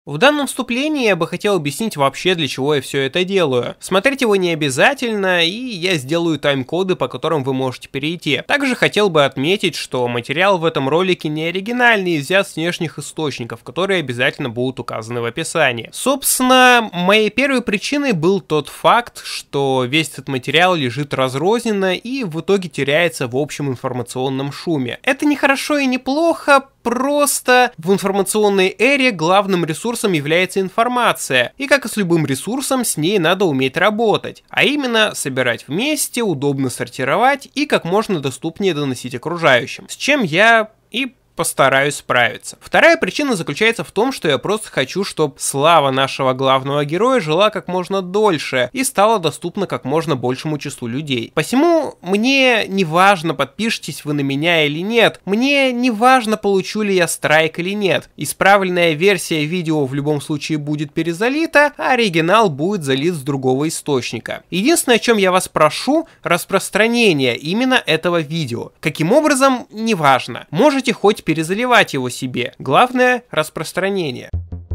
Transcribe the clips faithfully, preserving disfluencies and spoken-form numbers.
В данном вступлении я бы хотел объяснить вообще, для чего я все это делаю. Смотреть его не обязательно, и я сделаю тайм-коды, по которым вы можете перейти. Также хотел бы отметить, что материал в этом ролике не оригинальный и взят с внешних источников, которые обязательно будут указаны в описании. Собственно, моей первой причиной был тот факт, что весь этот материал лежит разрозненно и в итоге теряется в общем информационном шуме. Это не хорошо и не плохо, просто в информационной эре главным ресурсом является информация, и как и с любым ресурсом, с ней надо уметь работать, а именно собирать вместе, удобно сортировать и как можно доступнее доносить окружающим, с чем я и постараюсь справиться. Вторая причина заключается в том, что я просто хочу, чтобы слава нашего главного героя жила как можно дольше и стала доступна как можно большему числу людей. Посему мне не важно, подпишетесь вы на меня или нет, мне не важно, получу ли я страйк или нет. Исправленная версия видео в любом случае будет перезалита, а оригинал будет залит с другого источника. Единственное, о чем я вас прошу, распространение именно этого видео. Каким образом, неважно. Можете хоть перезаливать его себе. Главное — распространение.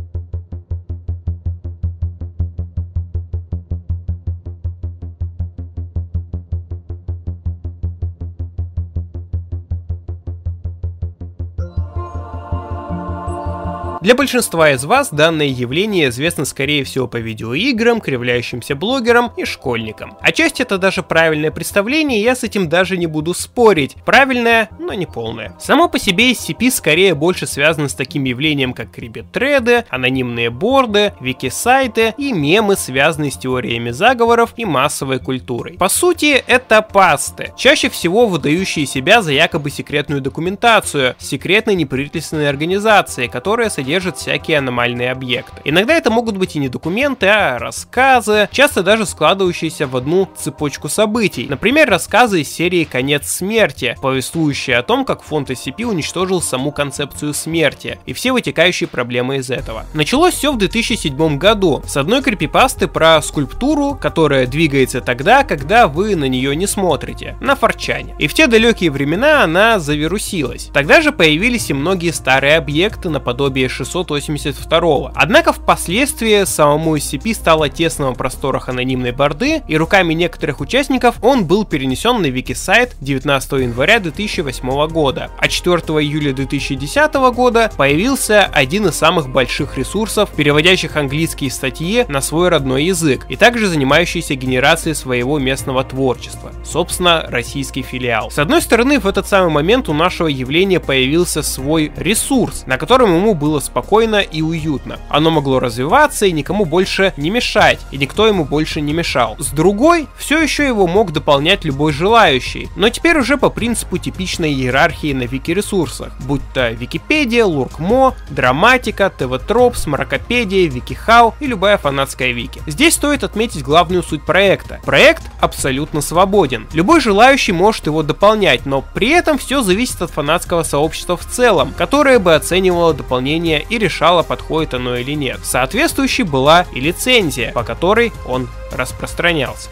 Для большинства из вас данное явление известно скорее всего по видеоиграм, кривляющимся блогерам и школьникам. Отчасти это даже правильное представление, я с этим даже не буду спорить. Правильное, но не полное. Само по себе эс си пи скорее больше связано с таким явлением, как крипт-треды, анонимные борды, вики-сайты и мемы, связанные с теориями заговоров и массовой культурой. По сути, это пасты, чаще всего выдающие себя за якобы секретную документацию, секретной неправительственной организации, которая содержит всякие аномальные объекты. Иногда это могут быть и не документы, а рассказы, часто даже складывающиеся в одну цепочку событий. Например, рассказы из серии «Конец смерти», повествующие о том, как фонд эс си пи уничтожил саму концепцию смерти и все вытекающие проблемы из этого. Началось все в две тысячи седьмом году с одной крипипасты про скульптуру, которая двигается тогда, когда вы на нее не смотрите, на фор чан. И в те далекие времена она завирусилась. Тогда же появились и многие старые объекты наподобие шестьсот восемьдесят второго. Однако впоследствии самому эс си пи стало тесно в просторах анонимной борды, и руками некоторых участников он был перенесен на вики-сайт девятнадцатого января две тысячи восьмого года. А четвёртого июля две тысячи десятого года появился один из самых больших ресурсов, переводящих английские статьи на свой родной язык, и также занимающийся генерацией своего местного творчества. Собственно, российский филиал. С одной стороны, в этот самый момент у нашего явления появился свой ресурс, на котором ему было спокойно и уютно. Оно могло развиваться и никому больше не мешать, и никто ему больше не мешал. С другой, все еще его мог дополнять любой желающий, но теперь уже по принципу типичной иерархии на вики-ресурсах, будь то Википедия, Луркмо, Драматика, ТВ-Тропс, Мракопедия, Викихау и любая фанатская вики. Здесь стоит отметить главную суть проекта. Проект абсолютно свободен. Любой желающий может его дополнять, но при этом все зависит от фанатского сообщества в целом, которое бы оценивало дополнение и решала, подходит оно или нет. Соответствующей была и лицензия, по которой он распространялся.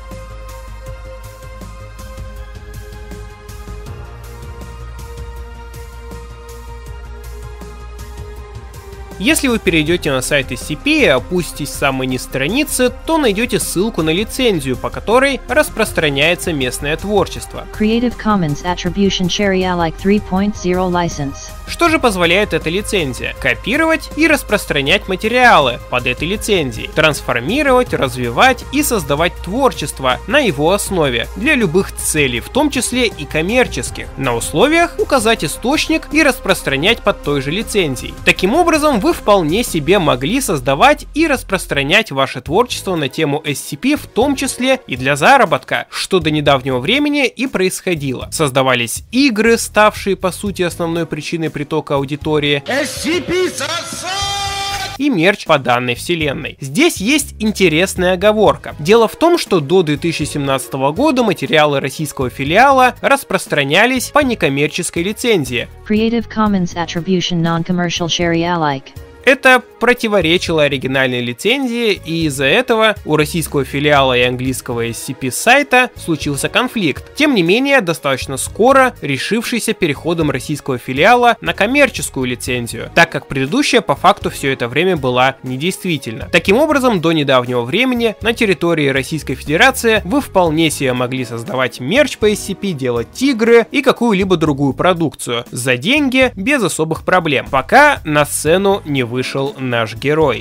Если вы перейдете на сайт эс си пи и опуститесь в самой низ страницы, то найдете ссылку на лицензию, по которой распространяется местное творчество. Creative Commons Attribution Share Alike три точка ноль License. Что же позволяет эта лицензия? Копировать и распространять материалы под этой лицензией, трансформировать, развивать и создавать творчество на его основе для любых целей, в том числе и коммерческих, на условиях указать источник и распространять под той же лицензией. Таким образом, вы вполне себе могли создавать и распространять ваше творчество на тему эс си пи, в том числе и для заработка, что до недавнего времени и происходило. Создавались игры, ставшие по сути основной причиной притока аудитории, эс си пи сосать! И мерч по данной вселенной. Здесь есть интересная оговорка. Дело в том, что до две тысячи семнадцатого года материалы российского филиала распространялись по некоммерческой лицензии. Creative Commons Attribution Non-Commercial Share Alike. это противоречило оригинальной лицензии, и из-за этого у российского филиала и английского эс си пи сайта случился конфликт. Тем не менее, достаточно скоро решившийся переходом российского филиала на коммерческую лицензию, так как предыдущая по факту все это время была недействительна. Таким образом, до недавнего времени на территории Российской Федерации вы вполне себе могли создавать мерч по эс си пи, делать игры и какую-либо другую продукцию за деньги без особых проблем, пока на сцену не вышел наш герой.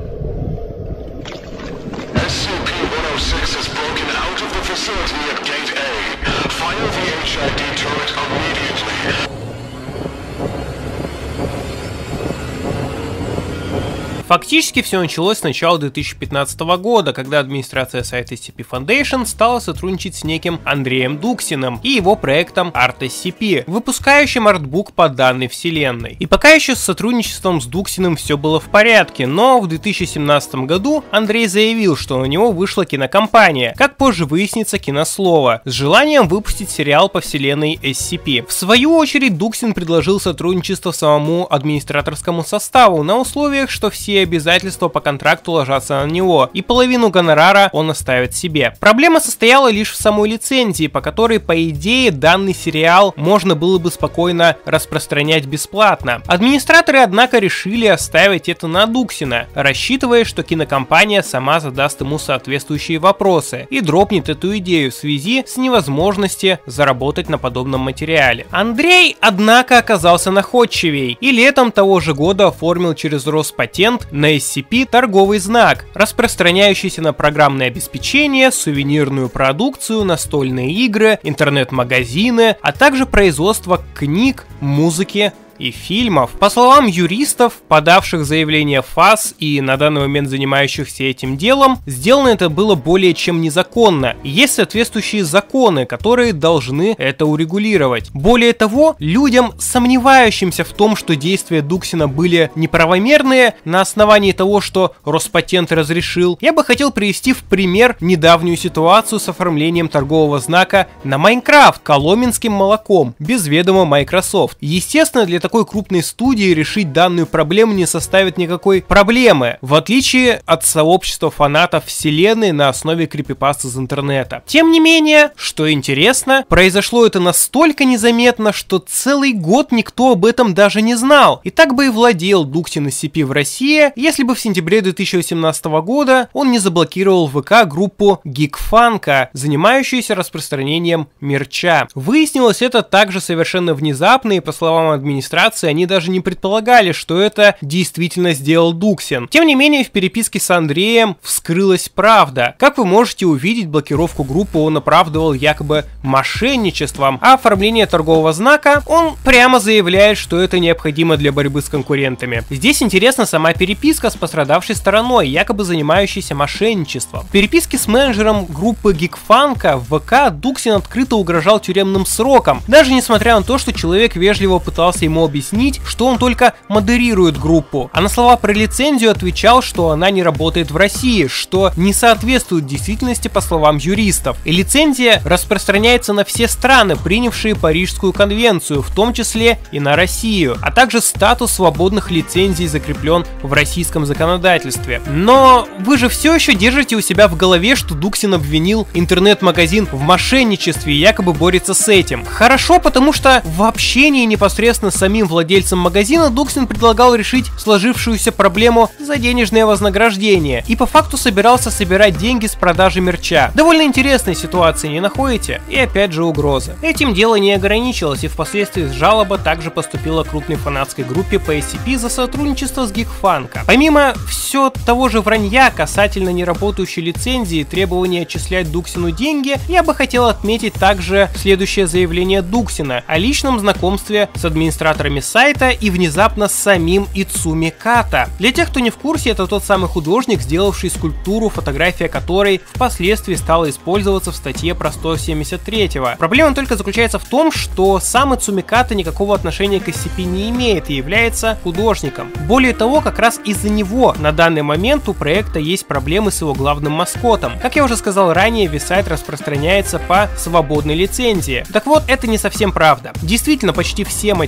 Фактически все началось с начала две тысячи пятнадцатого года, когда администрация сайта эс си пи Foundation стала сотрудничать с неким Андреем Дуксиным и его проектом ArtSCP, выпускающим артбук по данной вселенной. И пока еще с сотрудничеством с Дуксиным все было в порядке, но в две тысячи семнадцатом году Андрей заявил, что на него вышла кинокомпания, как позже выяснится Кинослово, с желанием выпустить сериал по вселенной эс си пи. В свою очередь Дуксин предложил сотрудничество самому администраторскому составу на условиях, что все обязательства по контракту ложатся на него, и половину гонорара он оставит себе. Проблема состояла лишь в самой лицензии, по которой, по идее, данный сериал можно было бы спокойно распространять бесплатно. Администраторы, однако, решили оставить это на Дуксина, рассчитывая, что кинокомпания сама задаст ему соответствующие вопросы и дропнет эту идею в связи с невозможностью заработать на подобном материале. Андрей, однако, оказался находчивей и летом того же года оформил через Роспатент на эс си пи торговый знак, распространяющийся на программное обеспечение, сувенирную продукцию, настольные игры, интернет-магазины, а также производство книг, музыки и фильмов. По словам юристов, подавших заявление ФАС и на данный момент занимающихся этим делом, сделано это было более чем незаконно. Есть соответствующие законы, которые должны это урегулировать. Более того, людям, сомневающимся в том, что действия Дуксина были неправомерные на основании того, что Роспатент разрешил, я бы хотел привести в пример недавнюю ситуацию с оформлением торгового знака на Майнкрафт коломенским молоком без ведома Microsoft. Естественно, для такой крупной студии решить данную проблему не составит никакой проблемы, в отличие от сообщества фанатов вселенной на основе крипипаст из интернета. Тем не менее, что интересно, произошло это настолько незаметно, что целый год никто об этом даже не знал. И так бы и владел Дуксин эс си пи в России, если бы в сентябре две тысячи восемнадцатого года он не заблокировал в ВК группу Geekfunk, занимающуюся распространением мерча. Выяснилось это также совершенно внезапно, и по словам администрации, они даже не предполагали, что это действительно сделал Дуксин. Тем не менее, в переписке с Андреем вскрылась правда. Как вы можете увидеть, блокировку группы он оправдывал якобы мошенничеством, а оформление торгового знака он прямо заявляет, что это необходимо для борьбы с конкурентами. Здесь интересна сама переписка с пострадавшей стороной, якобы занимающейся мошенничеством. В переписке с менеджером группы Geekfunk в ВК Дуксин открыто угрожал тюремным сроком, даже несмотря на то, что человек вежливо пытался ему объяснить, что он только модерирует группу, а на слова про лицензию отвечал, что она не работает в России, что не соответствует действительности по словам юристов. И лицензия распространяется на все страны, принявшие Парижскую конвенцию, в том числе и на Россию, а также статус свободных лицензий закреплен в российском законодательстве. Но вы же все еще держите у себя в голове, что Дуксин обвинил интернет-магазин в мошенничестве и якобы борется с этим. Хорошо, потому что в общении непосредственно с самим владельцем магазина Дуксин предлагал решить сложившуюся проблему за денежное вознаграждение и по факту собирался собирать деньги с продажи мерча. Довольно интересная ситуация, не находите? И опять же угроза. Этим дело не ограничилось, и впоследствии жалоба также поступила крупной фанатской группе по эс си пи за сотрудничество с Geekfunk. Помимо все того же вранья касательно неработающей лицензии и требования отчислять Дуксину деньги, я бы хотел отметить также следующее заявление Дуксина о личном знакомстве с администратором сайта и внезапно с самим Ицуми Ката. Для тех, кто не в курсе, это тот самый художник, сделавший скульптуру, фотография которой впоследствии стала использоваться в статье про сто семьдесят третьего. Проблема только заключается в том, что сам Ицуми Ката никакого отношения к эс си пи не имеет и является художником. Более того, как раз из-за него на данный момент у проекта есть проблемы с его главным маскотом. Как я уже сказал ранее, весь сайт распространяется по свободной лицензии. Так вот, это не совсем правда. Действительно, почти все материалы на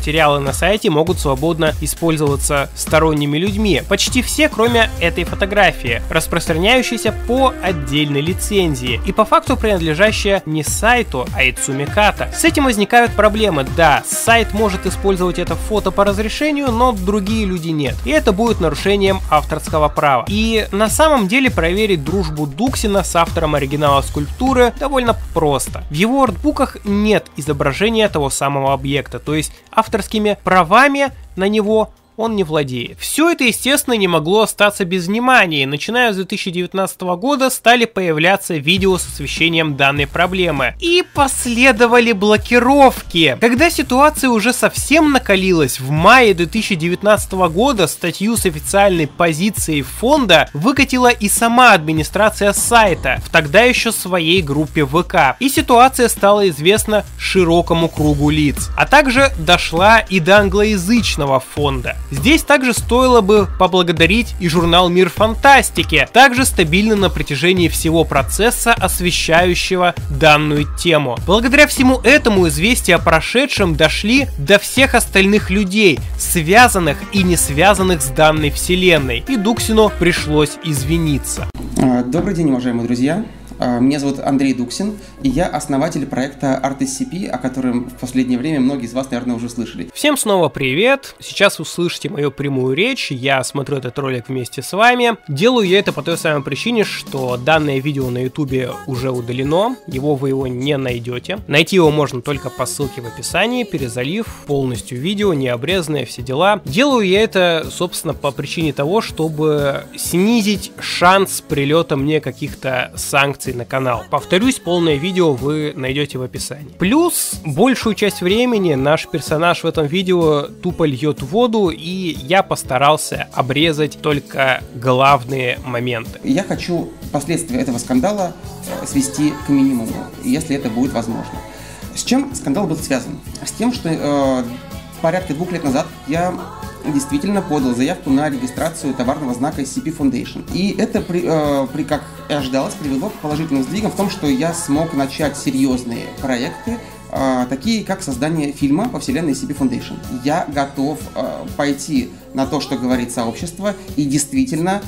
на сайте могут свободно использоваться сторонними людьми. Почти все, кроме этой фотографии, распространяющейся по отдельной лицензии и по факту принадлежащая не сайту, а Ицумиката. С этим возникают проблемы. Да, сайт может использовать это фото по разрешению, но другие люди нет. И это будет нарушением авторского права. И на самом деле проверить дружбу Дуксина с автором оригинала скульптуры довольно просто. В его артбуках нет изображения того самого объекта, то есть авторскими правами на него он не владеет. Все это, естественно, не могло остаться без внимания, и начиная с две тысячи девятнадцатого года стали появляться видео с освещением данной проблемы. И последовали блокировки. Когда ситуация уже совсем накалилась, в мае две тысячи девятнадцатого года статью с официальной позицией фонда выкатила и сама администрация сайта в тогда еще своей группе ВК. И ситуация стала известна широкому кругу лиц. А также дошла и до англоязычного фонда. Здесь также стоило бы поблагодарить и журнал «Мир фантастики», также стабильно на протяжении всего процесса, освещающего данную тему. Благодаря всему этому известия о прошедшем дошли до всех остальных людей, связанных и не связанных с данной вселенной, и Дуксину пришлось извиниться. Добрый день, уважаемые друзья. Меня зовут Андрей Дуксин, и я основатель проекта ArtSCP, о котором в последнее время многие из вас, наверное, уже слышали. Всем снова привет! Сейчас услышите мою прямую речь, я смотрю этот ролик вместе с вами. Делаю я это по той самой причине, что данное видео на ютубе уже удалено, его вы его не найдете. Найти его можно только по ссылке в описании, перезалив полностью видео, не обрезанное, все дела. Делаю я это, собственно, по причине того, чтобы снизить шанс прилета мне каких-то санкций на канал. Повторюсь, полное видео вы найдете в описании. Плюс, большую часть времени наш персонаж в этом видео тупо льет воду, и я постарался обрезать только главные моменты. Я хочу последствия этого скандала свести к минимуму, если это будет возможно. С чем скандал был связан? С тем, что э, порядка двух лет назад я действительно подал заявку на регистрацию товарного знака эс си пи Foundation. И это, при, э, при, как и ожидалось, привело к положительным сдвигам в том, что я смог начать серьезные проекты, э, такие как создание фильма по вселенной эс си пи Foundation. Я готов э, пойти на то, что говорит сообщество, и действительно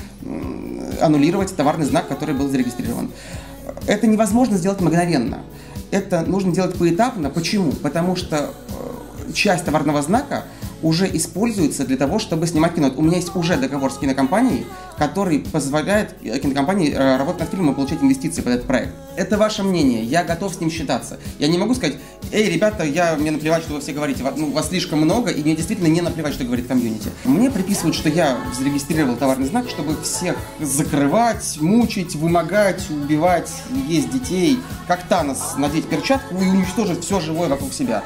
э, аннулировать товарный знак, который был зарегистрирован. Это невозможно сделать мгновенно. Это нужно делать поэтапно. Почему? Потому что э, часть товарного знака уже используется для того, чтобы снимать кино. У меня есть уже договор с кинокомпанией, который позволяет кинокомпании работать над фильмом и получать инвестиции под этот проект. Это ваше мнение, я готов с ним считаться. Я не могу сказать: эй, ребята, я, мне наплевать, что вы все говорите, ну, вас слишком много, и мне действительно не наплевать, что говорит комьюнити. Мне приписывают, что я зарегистрировал товарный знак, чтобы всех закрывать, мучить, вымогать, убивать, есть детей, как Танос, надеть перчатку и уничтожить все живое вокруг себя.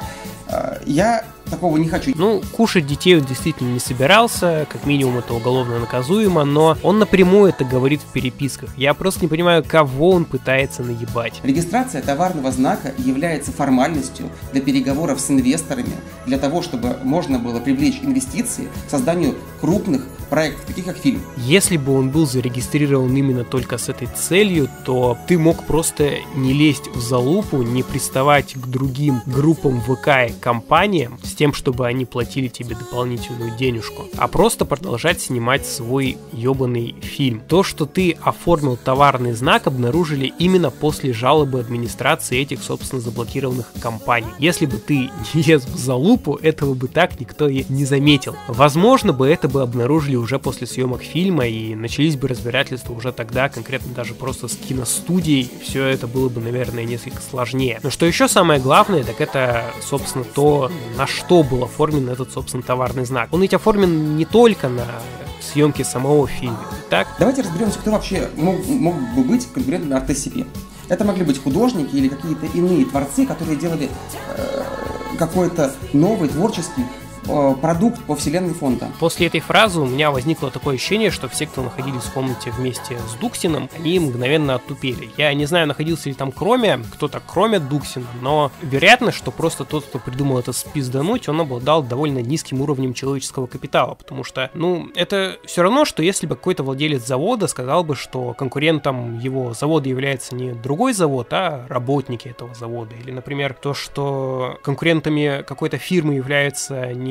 Я такого не хочу. Ну, кушать детей он действительно не собирался, как минимум это уголовно наказуемо, но он напрямую это говорит в переписках. Я просто не понимаю, кого он пытается наебать. Регистрация товарного знака является формальностью для переговоров с инвесторами, для того, чтобы можно было привлечь инвестиции к созданию крупных проектов, таких как фильм. Если бы он был зарегистрирован именно только с этой целью, то ты мог просто не лезть в залупу, не приставать к другим группам ВК и компаниям с тем, чтобы они платили тебе дополнительную денежку, а просто продолжать снимать свой ебаный фильм. То, что ты оформил товарный знак, обнаружили именно после жалобы администрации этих, собственно, заблокированных компаний. Если бы ты не лез в залупу, этого бы так никто и не заметил. Возможно бы это бы обнаружили уже после съемок фильма, и начались бы разбирательства уже тогда, конкретно даже просто с киностудией. Все это было бы, наверное, несколько сложнее. Но что еще самое главное, так это, собственно, то, на что был оформлен этот, собственно, товарный знак. Он ведь оформлен не только на съемки самого фильма, так? Давайте разберемся, кто вообще мог, мог бы быть конкурентом ArtSCP. Это могли быть художники или какие-то иные творцы, которые делали э, какой-то новый творческий продукт по вселенной фонда. После этой фразы у меня возникло такое ощущение, что все, кто находились в комнате вместе с Дуксином, они мгновенно оттупели. Я не знаю, находился ли там кроме, кто-то кроме Дуксина, но вероятно, что просто тот, кто придумал это спиздануть, он обладал довольно низким уровнем человеческого капитала, потому что, ну, это все равно, что если бы какой-то владелец завода сказал бы, что конкурентом его завода является не другой завод, а работники этого завода, или, например, то, что конкурентами какой-то фирмы являются не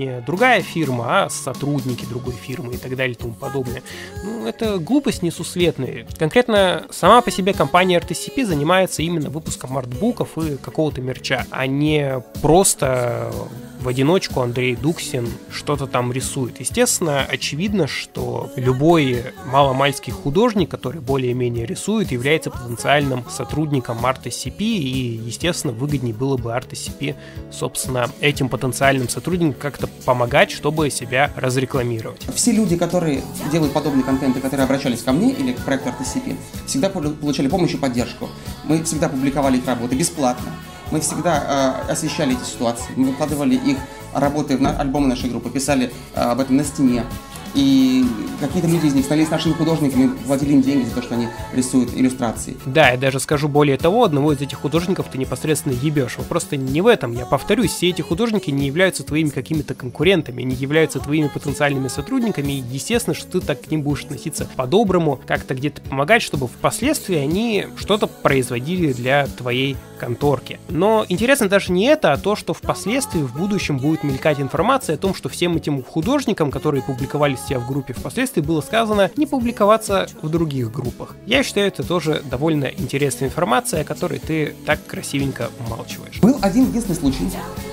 не другая фирма, а сотрудники другой фирмы и так далее и тому подобное. Ну, это глупость несусветная. Конкретно сама по себе компания эр ти си пи занимается именно выпуском артбуков и какого-то мерча, а не просто в одиночку Андрей Дуксин что-то там рисует. Естественно, очевидно, что любой маломальский художник, который более-менее рисует, является потенциальным сотрудником ар ти си пи, и, естественно, выгоднее было бы ар ти си пи, собственно, этим потенциальным сотрудникам как-то помогать, чтобы себя разрекламировать. Все люди, которые делают подобный контент и которые обращались ко мне или к проекту ар ти си пи, всегда получали помощь и поддержку. Мы всегда публиковали их работы бесплатно. Мы всегда э, освещали эти ситуации, мы выкладывали их работы в на, альбомы нашей группы, писали э, об этом на стене. И какие-то люди из них становились нашими художниками, платили им деньги за то, что они рисуют иллюстрации. Да, я даже скажу более того, одного из этих художников ты непосредственно ебешь. Вопрос просто не в этом. Я повторюсь, все эти художники не являются твоими какими-то конкурентами, не являются твоими потенциальными сотрудниками. И естественно, что ты так к ним будешь относиться по-доброму, как-то где-то помогать, чтобы впоследствии они что-то производили для твоей конторки. Но интересно даже не это, а то, что впоследствии в будущем будет мелькать информация о том, что всем этим художникам, которые публиковались у себя в группе, впоследствии было сказано не публиковаться в других группах. Я считаю, это тоже довольно интересная информация, о которой ты так красивенько умалчиваешь. Был один единственный случай,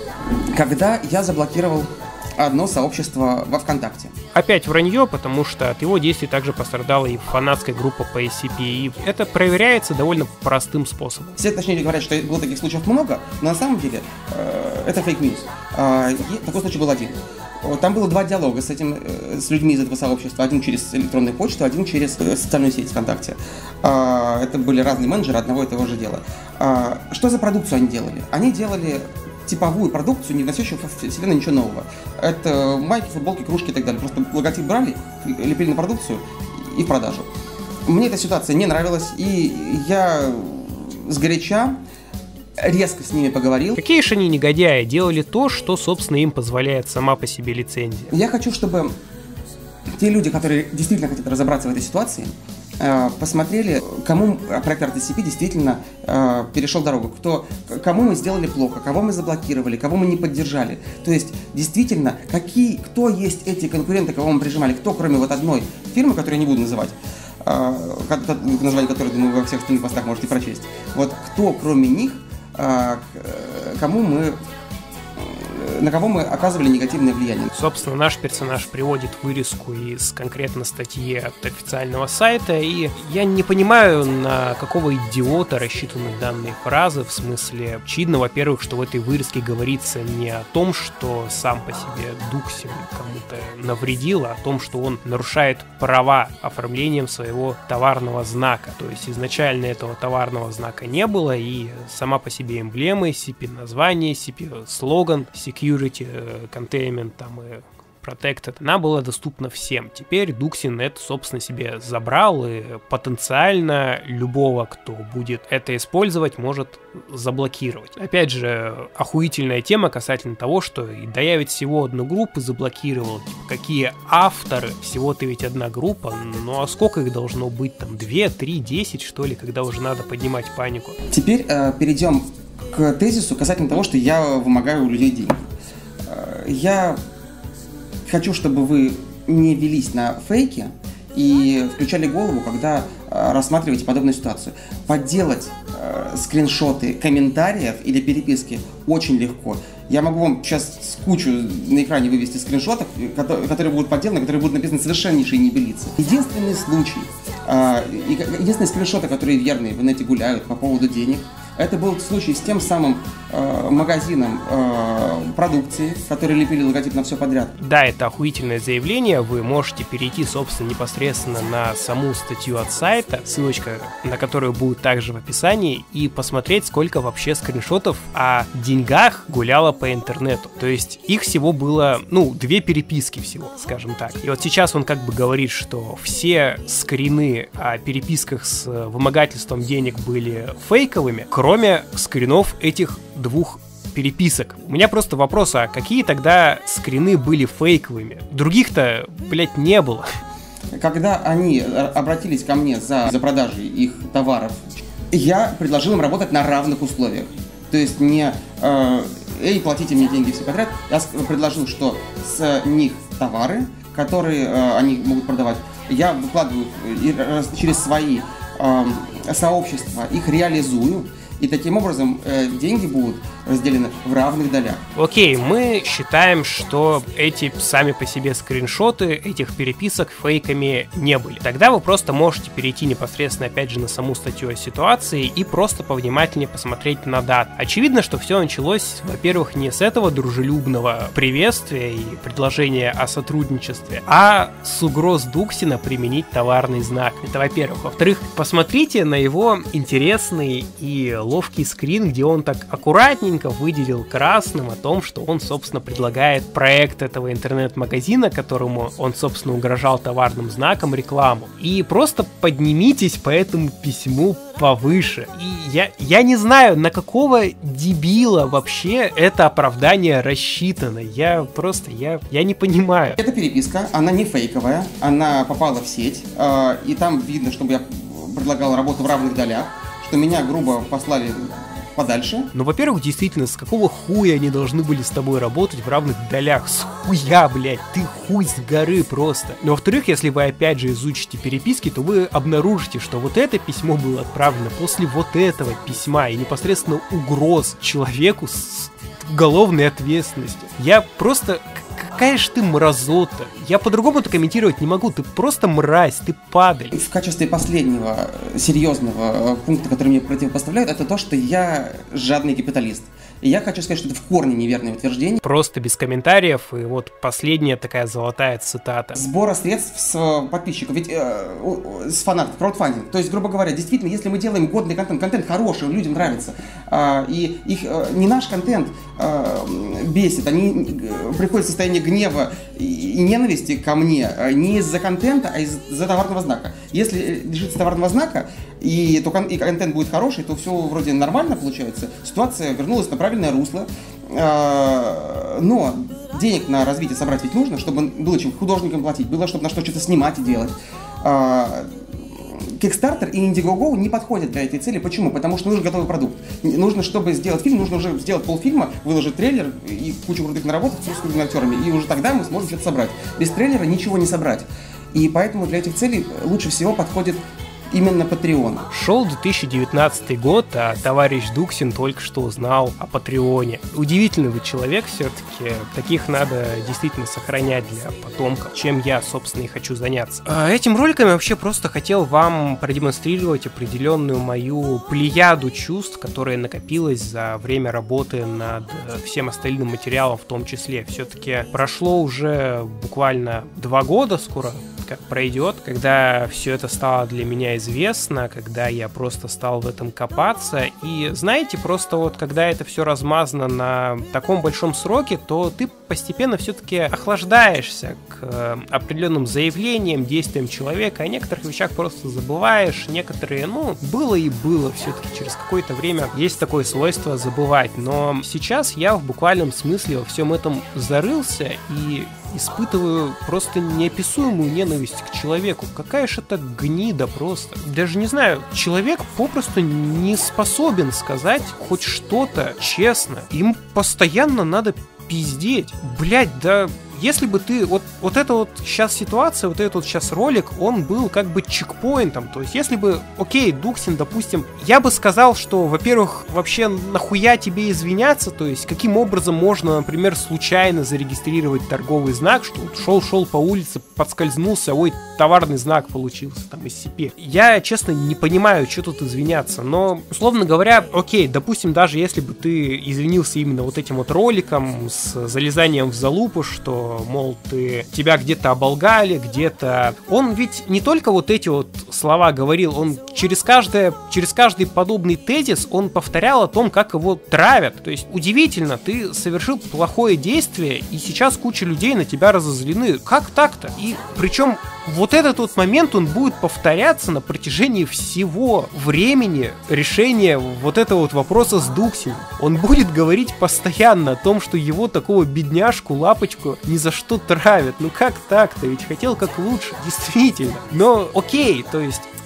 когда я заблокировал одно сообщество во ВКонтакте. Опять вранье, потому что от его действий также пострадала и фанатская группа по эс си пи, и это проверяется довольно простым способом. Все, точнее, говорят, что было таких случаев много, но на самом деле э, это фейк-ньюс. Э, такой случай был один. Там было два диалога с, этим, с людьми из этого сообщества. Один через электронную почту, один через социальную сеть ВКонтакте. Э, это были разные менеджеры одного и того же дела. Э, что за продукцию они делали? Они делали типовую продукцию, не вносящую в вселенную ничего нового. Это майки, футболки, кружки и так далее. Просто логотип брали, лепили на продукцию и в продажу. Мне эта ситуация не нравилась, и я сгоряча резко с ними поговорил. Какие же они негодяи, делали то, что, собственно, им позволяет сама по себе лицензия. Я хочу, чтобы те люди, которые действительно хотят разобраться в этой ситуации, посмотрели, кому проект ар ти си пи действительно э, перешел дорогу, кто, кому мы сделали плохо, кого мы заблокировали, кого мы не поддержали. То есть, действительно, какие, кто есть эти конкуренты, кого мы прижимали, кто, кроме вот одной фирмы, которую я не буду называть, э, название которой, думаю, вы во всех остальных постах можете прочесть. Вот кто, кроме них, э, кому мы... на кого мы оказывали негативное влияние. Собственно, наш персонаж приводит вырезку из конкретно статьи от официального сайта, и я не понимаю, на какого идиота рассчитаны данные фразы, в смысле, очевидно, во-первых, что в этой вырезке говорится не о том, что сам по себе Дуксин кому-то навредил, а о том, что он нарушает права оформлением своего товарного знака. То есть изначально этого товарного знака не было, и сама по себе эмблемы, си пи-название, си пи-слоган, security, containment там и protected, она была доступна всем. Теперь Дуксин это, собственно, себе забрал, и потенциально любого, кто будет это использовать, может заблокировать. Опять же, охуительная тема касательно того, что да я ведь всего одну группу заблокировал, типа, какие авторы, всего-то ведь одна группа, ну а сколько их должно быть, там, две, три, десять, что ли, когда уже надо поднимать панику. Теперь э, перейдем к тезису касательно того, что я вымогаю у людей деньги. Я хочу, чтобы вы не велись на фейки и включали голову, когда э, рассматриваете подобную ситуацию. Подделать э, скриншоты комментариев или переписки очень легко. Я могу вам сейчас с кучу на экране вывести скриншотов, которые, которые будут подделаны, которые будут написаны совершеннейшие небылицы. Единственный случай, э, единственные скриншоты, которые верные в инете гуляют по поводу денег, это был случай с тем самым э, магазином э, продукции, который лепили логотип на все подряд. Да, это охуительное заявление. Вы можете перейти, собственно, непосредственно на саму статью от сайта, ссылочка на которую будет также в описании, и посмотреть, сколько вообще скриншотов о деньгах гуляло по интернету. То есть их всего было, ну, две переписки всего, скажем так. И вот сейчас он как бы говорит, что все скрины о переписках с вымогательством денег были фейковыми, кроме Кроме скринов этих двух переписок. У меня просто вопрос, а какие тогда скрины были фейковыми? Других-то, блять, не было. Когда они обратились ко мне за, за продажей их товаров, я предложил им работать на равных условиях. То есть не, э, эй, платите мне деньги все подряд. Я предложил, что с них товары, которые э, они могут продавать, я выкладываю и, э, через свои э, сообщества, их реализую. И таким образом э, деньги будут разделены в равных долях. Окей, мы считаем, что эти сами по себе скриншоты этих переписок фейками не были. Тогда вы просто можете перейти непосредственно, опять же, на саму статью о ситуации и просто повнимательнее посмотреть на дату. Очевидно, что все началось, во-первых, не с этого дружелюбного приветствия и предложения о сотрудничестве, а с угроз Дуксина применить товарный знак. Это во-первых. Во-вторых, посмотрите на его интересный и ловкий скрин, где он так аккуратненько выделил красным о том, что он, собственно, предлагает проект этого интернет-магазина, которому он, собственно, угрожал товарным знаком, рекламу. И просто поднимитесь по этому письму повыше. И я, я не знаю, на какого дебила вообще это оправдание рассчитано. Я просто, я, я не понимаю. Эта переписка, она не фейковая, она попала в сеть, э, и там видно, чтобы я предлагал работу в равных долях, что меня грубо послали подальше. Ну, во-первых, действительно, с какого хуя они должны были с тобой работать в равных долях? С хуя, блядь, ты хуй с горы просто. Но, во-вторых, если вы опять же изучите переписки, то вы обнаружите, что вот это письмо было отправлено после вот этого письма и непосредственно угроз человеку с уголовной ответственностью. Я просто... Какая ж ты мразота. Я по-другому это комментировать не могу. Ты просто мразь, ты падаль. В качестве последнего серьезного пункта, который мне противопоставляют, это то, что я жадный капиталист. И я хочу сказать, что это в корне неверное утверждение. Просто без комментариев. И вот последняя такая золотая цитата. Сбора средств с подписчиков, ведь э, с фанатов, краудфандинг. То есть, грубо говоря, действительно, если мы делаем годный контент, контент хороший, он людям нравится, э, и их э, не наш контент э, бесит, они э, приходят в состояние гнева и, и ненависти ко мне э, не из-за контента, а из-за товарного знака. Если лишиться товарного знака, и, то, и контент будет хороший, то все вроде нормально получается. Ситуация вернулась на правильное русло. Но денег на развитие собрать ведь нужно, чтобы было чем художникам платить, было, чтобы на что что-то снимать и делать. Kickstarter и Indiegogo не подходят для этой цели. Почему? Потому что нужен готовый продукт. Нужно, чтобы сделать фильм, нужно уже сделать полфильма, выложить трейлер и кучу крутых наработок с крутыми актерами, и уже тогда мы сможем что-то собрать. Без трейлера ничего не собрать. И поэтому для этих целей лучше всего подходит именно Patreon. Шел две тысячи девятнадцатый год, а товарищ Дуксин только что узнал о Патреоне. Удивительный вы человек все-таки. Таких надо действительно сохранять для потомков, чем я, собственно, и хочу заняться. А этим роликом я вообще просто хотел вам продемонстрировать определенную мою плеяду чувств, которая накопилась за время работы над всем остальным материалом в том числе. Все-таки прошло уже буквально два года, скоро как пройдет, когда все это стало для меня известно, когда я просто стал в этом копаться. И знаете, просто вот когда это все размазано на таком большом сроке, то ты постепенно все-таки охлаждаешься к определенным заявлениям, действиям человека, о некоторых вещах просто забываешь, некоторые, ну, было и было, все-таки через какое-то время есть такое свойство забывать. Но сейчас я в буквальном смысле во всем этом зарылся и испытываю просто неописуемую ненависть к человеку. Какая же это гнида просто. Даже не знаю, человек попросту не способен сказать хоть что-то честно. Им постоянно надо пиздеть. Блять, да... Если бы ты, вот, вот эта вот сейчас ситуация, вот этот вот сейчас ролик, он был как бы чекпоинтом, то есть если бы, окей, Дуксин, допустим, я бы сказал, что, во-первых, вообще нахуя тебе извиняться, то есть каким образом можно, например, случайно зарегистрировать торговый знак, что вот шел-шел по улице, подскользнулся, ой, товарный знак получился там из си пи. Я, честно, не понимаю, что тут извиняться, но, условно говоря, окей, допустим, даже если бы ты извинился именно вот этим вот роликом с залезанием в залупу, что мол, ты, тебя где-то оболгали, где-то... Он ведь не только вот эти вот слова говорил, он через, каждое, через каждый подобный тезис он повторял о том, как его травят. То есть удивительно, ты совершил плохое действие, и сейчас куча людей на тебя разозлены. Как так-то? И причем вот этот вот момент, он будет повторяться на протяжении всего времени решения вот этого вот вопроса с Дуксиным. Он будет говорить постоянно о том, что его такого бедняжку, лапочку, ни за что травят. Ну как так-то? Ведь хотел как лучше, действительно. Но окей, то есть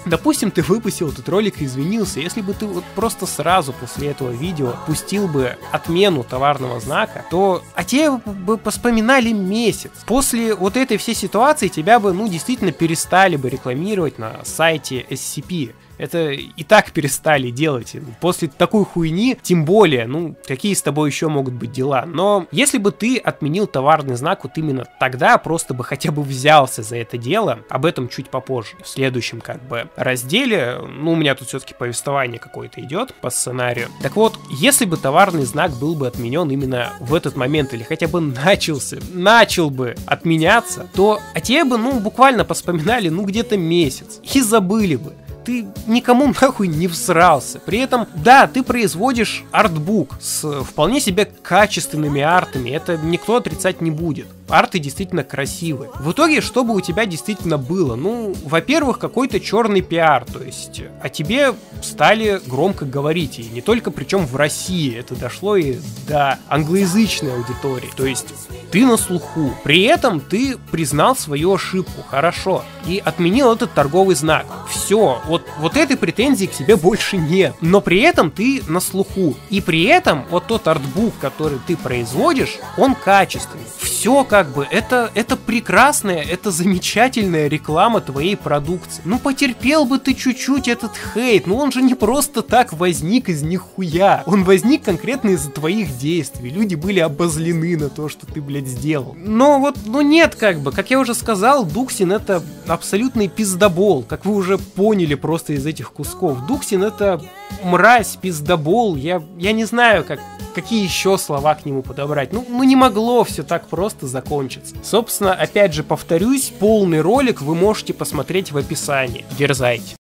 допустим, ты выпустил этот ролик и извинился, если бы ты вот просто сразу после этого видео пустил бы отмену товарного знака, то о тебе бы поспоминали месяц. После вот этой всей ситуации тебя бы, ну, действительно перестали бы рекламировать на сайте эс си пи. Это и так перестали делать. После такой хуйни, тем более, ну, какие с тобой еще могут быть дела. Но если бы ты отменил товарный знак вот именно тогда, просто бы хотя бы взялся за это дело, об этом чуть попозже, в следующем как бы разделе. Ну, у меня тут все-таки повествование какое-то идет по сценарию. Так вот, если бы товарный знак был бы отменен именно в этот момент, или хотя бы начался, начал бы отменяться, то о тебе бы, ну, буквально поспоминали, ну, где-то месяц. И забыли бы. Ты никому нахуй не всрался. При этом, да, ты производишь артбук с вполне себе качественными артами. Это никто отрицать не будет. Арты действительно красивые. В итоге, что бы у тебя действительно было? Ну, во-первых, какой-то черный пиар. То есть о тебе стали громко говорить. И не только, причем в России. Это дошло и до англоязычной аудитории. То есть ты на слуху. При этом ты признал свою ошибку. Хорошо. И отменил этот торговый знак. Все. Вот, вот этой претензии к тебе больше нет. Но при этом ты на слуху. И при этом вот тот артбук, который ты производишь, он качественный. Все как бы, это, это прекрасная, это замечательная реклама твоей продукции. Ну потерпел бы ты чуть-чуть этот хейт. Ну он же не просто так возник из нихуя. Он возник конкретно из-за твоих действий. Люди были обозлены на то, что ты, блядь, сделал. Но вот, ну нет как бы. Как я уже сказал, Дуксин это абсолютный пиздобол. Как вы уже поняли просто из этих кусков. Дуксин это мразь, пиздобол. Я, я не знаю, как, какие еще слова к нему подобрать. Ну, ну не могло все так просто закончиться. Собственно, опять же повторюсь, полный ролик вы можете посмотреть в описании. Дерзайте.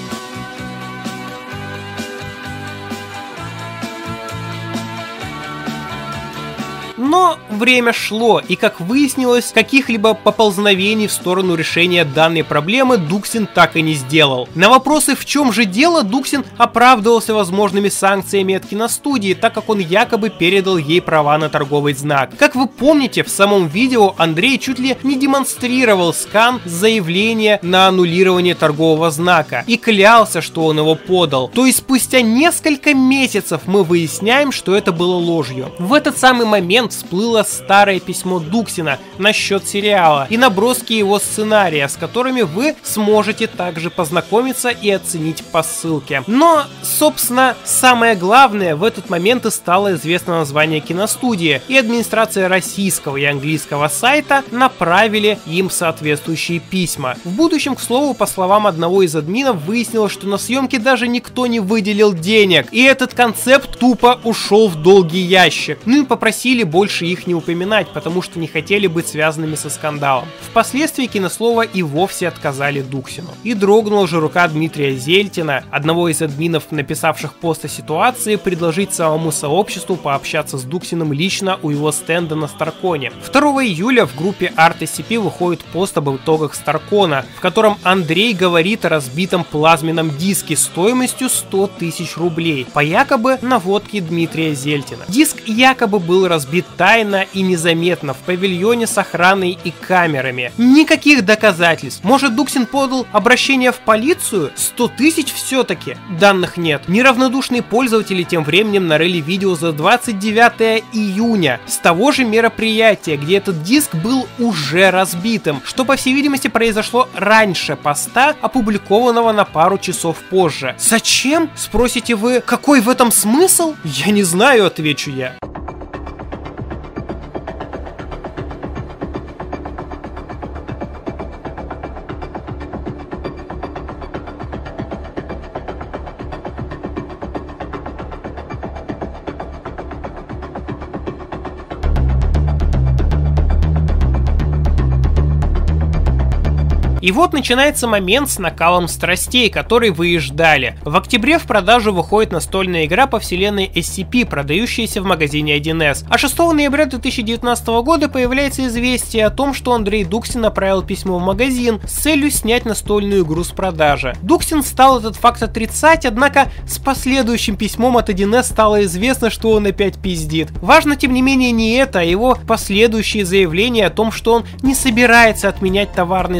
Но время шло, и, как выяснилось, каких-либо поползновений в сторону решения данной проблемы Дуксин так и не сделал. На вопросы, в чем же дело, Дуксин оправдывался возможными санкциями от киностудии, так как он якобы передал ей права на торговый знак. Как вы помните, в самом видео Андрей чуть ли не демонстрировал скан заявления на аннулирование торгового знака и клялся, что он его подал. То есть спустя несколько месяцев мы выясняем, что это было ложью. В этот самый момент всплыло старое письмо Дуксина насчет сериала и наброски его сценария, с которыми вы сможете также познакомиться и оценить по ссылке. Но, собственно, самое главное, в этот момент и стало известно название киностудии, и администрация российского и английского сайта направили им соответствующие письма. В будущем, к слову, по словам одного из админов, выяснилось, что на съемке даже никто не выделил денег, и этот концепт тупо ушел в долгий ящик. Ну и попросили больше больше их не упоминать, потому что не хотели быть связанными со скандалом. Впоследствии Кинослова и вовсе отказали Дуксину. И дрогнула же рука Дмитрия Зельтина, одного из админов, написавших пост о ситуации, предложить самому сообществу пообщаться с Дуксиным лично у его стенда на Старконе. второго июля в группе Art эс си пи выходит пост об итогах Старкона, в котором Андрей говорит о разбитом плазменном диске стоимостью сто тысяч рублей, по якобы наводке Дмитрия Зельтина. Диск якобы был разбит тайно и незаметно в павильоне с охраной и камерами. Никаких доказательств. Может, Дуксин подал обращение в полицию? сто тысяч все-таки? Данных нет. Неравнодушные пользователи тем временем нарыли видео за двадцать девятое июня с того же мероприятия, где этот диск был уже разбитым, что, по всей видимости, произошло раньше поста, опубликованного на пару часов позже. Зачем? Спросите вы, какой в этом смысл? Я не знаю, отвечу я. И вот начинается момент с накалом страстей, который вы и ждали. В октябре в продажу выходит настольная игра по вселенной эс си пи, продающаяся в магазине один эс. А шестого ноября две тысячи девятнадцатого года появляется известие о том, что Андрей Дуксин направил письмо в магазин с целью снять настольную игру с продажи. Дуксин стал этот факт отрицать, однако с последующим письмом от один эс стало известно, что он опять пиздит. Важно, тем не менее, не это, а его последующие заявления о том, что он не собирается отменять товарный знак, а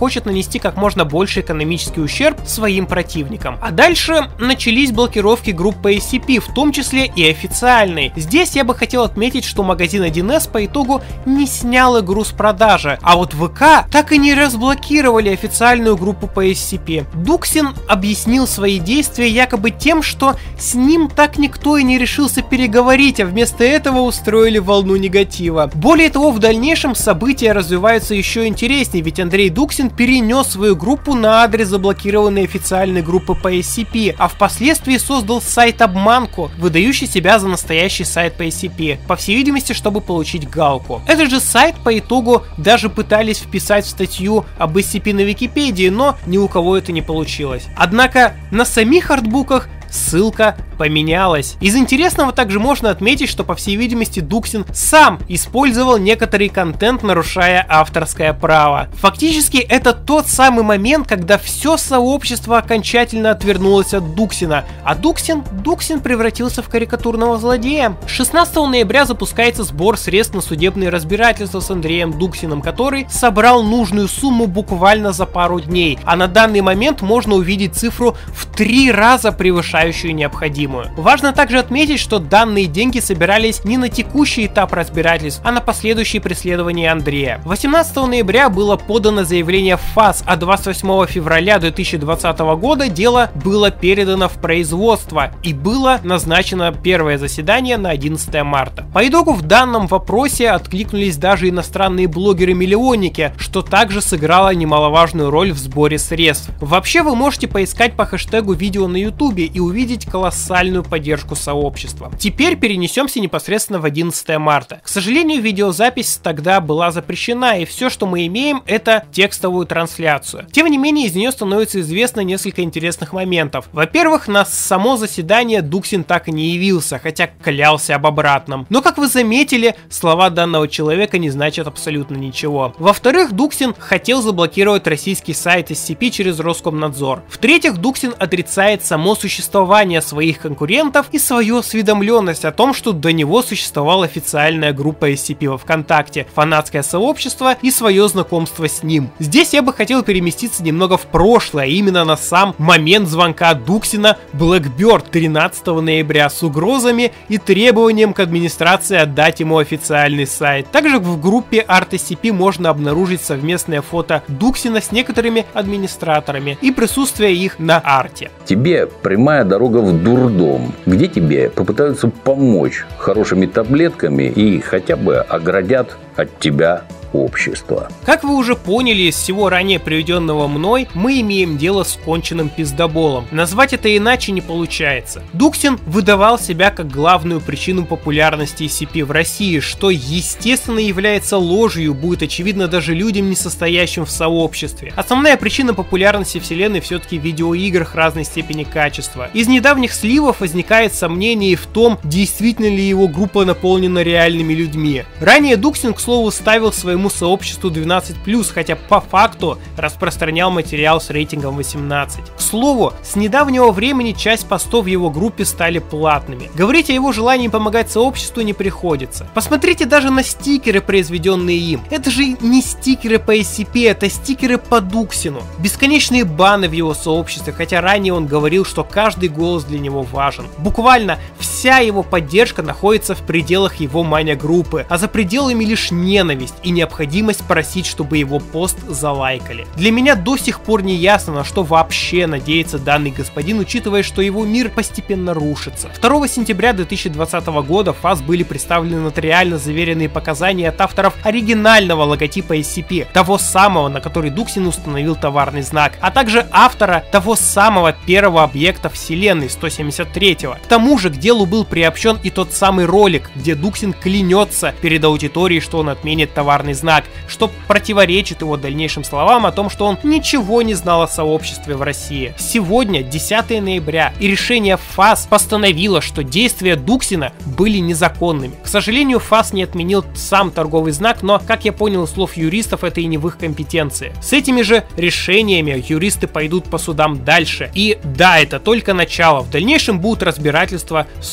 хочет нанести как можно больше экономический ущерб своим противникам. А дальше начались блокировки группы эс си пи, в том числе и официальной. Здесь я бы хотел отметить, что магазин один эс по итогу не снял игру с продажи, а вот вэ ка так и не разблокировали официальную группу по эс си пи. Дуксин объяснил свои действия якобы тем, что с ним так никто и не решился переговорить, а вместо этого устроили волну негатива. Более того, в дальнейшем события развиваются еще интереснее, ведь Андрей Дуксин перенес свою группу на адрес заблокированной официальной группы по эс си пи, а впоследствии создал сайт-обманку, выдающий себя за настоящий сайт по эс си пи, по всей видимости, чтобы получить галку. Этот же сайт по итогу даже пытались вписать в статью об эс си пи на Википедии, но ни у кого это не получилось. Однако на самих артбуках ссылка поменялась. Из интересного также можно отметить, что по всей видимости Дуксин сам использовал некоторый контент, нарушая авторское право. Фактически это тот самый момент, когда все сообщество окончательно отвернулось от Дуксина, а Дуксин, Дуксин превратился в карикатурного злодея. шестнадцатого ноября запускается сбор средств на судебные разбирательства с Андреем Дуксиным, который собрал нужную сумму буквально за пару дней, а на данный момент можно увидеть цифру в три раза превышающую необходимую. Важно также отметить, что данные деньги собирались не на текущий этап разбирательств, а на последующие преследования Андрея. восемнадцатого ноября было подано заявление в ФАС, а двадцать восьмого февраля две тысячи двадцатого года дело было передано в производство и было назначено первое заседание на одиннадцатое марта. По итогу в данном вопросе откликнулись даже иностранные блогеры-миллионники, что также сыграло немаловажную роль в сборе средств. Вообще вы можете поискать по хэштегу видео на ютубе и увидеть колоссальную поддержку сообщества. Теперь перенесемся непосредственно в одиннадцатое марта. К сожалению, видеозапись тогда была запрещена, и все, что мы имеем, это текстовую трансляцию. Тем не менее, из нее становится известно несколько интересных моментов. Во-первых, на само заседание Дуксин так и не явился, хотя клялся об обратном. Но, как вы заметили, слова данного человека не значат абсолютно ничего. Во-вторых, Дуксин хотел заблокировать российский сайт эс си пи через Роскомнадзор. В-третьих, Дуксин отрицает само существование своих конкурентов и свою осведомленность о том, что до него существовала официальная группа эс си пи во ВКонтакте, фанатское сообщество и свое знакомство с ним. Здесь я бы хотел переместиться немного в прошлое, именно на сам момент звонка Дуксина Blackbird тринадцатого ноября с угрозами и требованием к администрации отдать ему официальный сайт. Также в группе арт эс си пи можно обнаружить совместное фото Дуксина с некоторыми администраторами и присутствие их на арте. Тебе прямая дорога в дурдом, где тебе попытаются помочь хорошими таблетками и хотя бы оградят от тебя общества. Как вы уже поняли из всего ранее приведенного мной, мы имеем дело с конченным пиздоболом. Назвать это иначе не получается. Дуксин выдавал себя как главную причину популярности эс си пи в России, что естественно является ложью, будет очевидно даже людям, не состоящим в сообществе. Основная причина популярности вселенной все-таки в видеоиграх разной степени качества. Из недавних сливов возникает сомнение в том, действительно ли его группа наполнена реальными людьми. Ранее Дуксин, к слову, ставил своему сообществу двенадцать плюс, хотя по факту распространял материал с рейтингом восемнадцать. К слову, с недавнего времени часть постов в его группе стали платными. Говорить о его желании помогать сообществу не приходится. Посмотрите даже на стикеры, произведенные им. Это же не стикеры по эс си пи, это стикеры по Дуксину. Бесконечные баны в его сообществе, хотя ранее он говорил, что каждый голос для него важен. Буквально вся его поддержка находится в пределах его маня-группы, а за пределами лишь ненависть и необходимость необходимость просить, чтобы его пост залайкали. Для меня до сих пор не ясно, на что вообще надеется данный господин, учитывая, что его мир постепенно рушится. второго сентября две тысячи двадцатого года в ФАС были представлены нотариально заверенные показания от авторов оригинального логотипа эс си пи, того самого, на который Дуксин установил товарный знак, а также автора того самого первого объекта вселенной сто семьдесят третьего. К тому же к делу был приобщен и тот самый ролик, где Дуксин клянется перед аудиторией, что он отменит товарный знак, что противоречит его дальнейшим словам о том, что он ничего не знал о сообществе в России. Сегодня десятого ноября, и решение ФАС постановило, что действия Дуксина были незаконными. К сожалению, ФАС не отменил сам торговый знак, но, как я понял из слов юристов, это и не в их компетенции. С этими же решениями юристы пойдут по судам дальше. И да, это только начало. В дальнейшем будут разбирательства с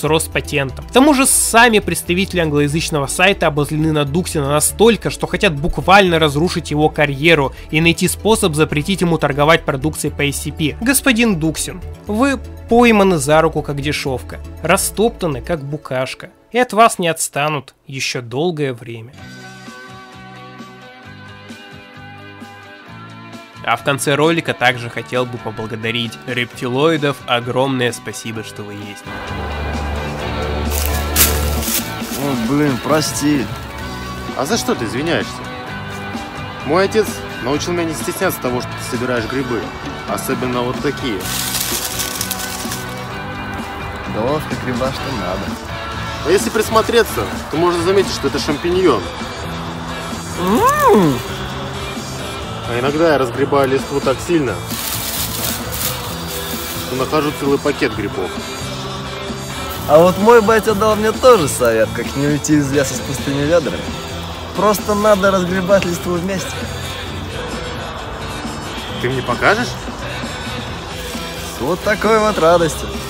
Роспатентом. К тому же сами представители англоязычного сайта обозлены на Дуксина настолько, что хотят буквально разрушить его карьеру и найти способ запретить ему торговать продукцией по эс си пи. Господин Дуксин, вы пойманы за руку как дешевка, растоптаны как букашка, и от вас не отстанут еще долгое время. А в конце ролика также хотел бы поблагодарить рептилоидов. Огромное спасибо, что вы есть. О, блин, прости. А за что ты извиняешься? Мой отец научил меня не стесняться того, что ты собираешь грибы. Особенно вот такие. Да ловко гриба что надо. А если присмотреться, то можно заметить, что это шампиньон. М-м-м. А иногда я разгребаю листву так сильно, что нахожу целый пакет грибов. А вот мой батя дал мне тоже совет, как не уйти из леса с пустыми ведрами. Просто надо разгребать листву вместе. Ты мне покажешь? С вот такой вот радостью.